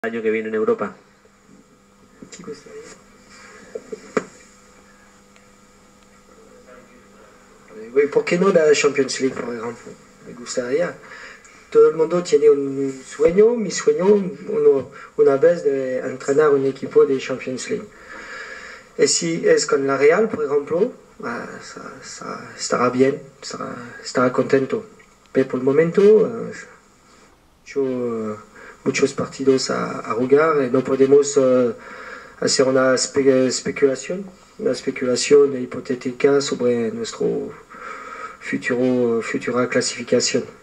año que viene en Europa. ¿Por qué no la Champions League, por ejemplo? Me gustaría. Todo el mundo tiene un sueño, mi sueño, una vez de entrenar un equipo de Champions League. Y si es con la Real, por ejemplo, estará bien, estará contento. Pero por el momento, muchos partidos a jugar y no podemos hacer una especulación hipotética sobre nuestra futura clasificación.